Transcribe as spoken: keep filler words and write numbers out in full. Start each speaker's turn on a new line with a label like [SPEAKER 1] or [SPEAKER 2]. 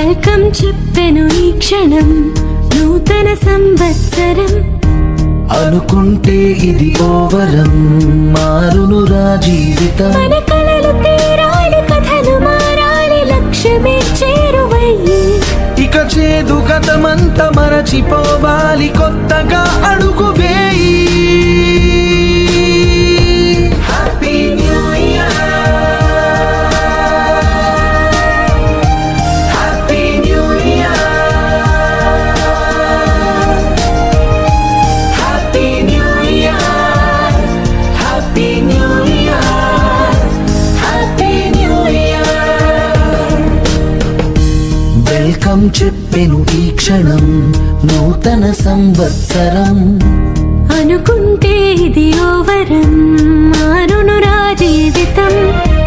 [SPEAKER 1] welcome చెప్పెను ఈ క్షణం నూతన సంవత్సరం
[SPEAKER 2] అనుకుంటే ఇది ఓవరం మారునురా జీవితం
[SPEAKER 1] మన కలలు తీరాలి కథలు మారాలి లక్ష్యమే చేరువయ్యి
[SPEAKER 2] ఇక చేదు గతమంతా మరచిపోవాలి కొత్తగా అడుగు వేయి happy new year happy new year happy new year happy new year happy new year welcome చెప్పెను ఈ క్షణం నూతన సంవత్సరం
[SPEAKER 1] అనుకుంటే ఇది ఓవరం మారునురా జీవితం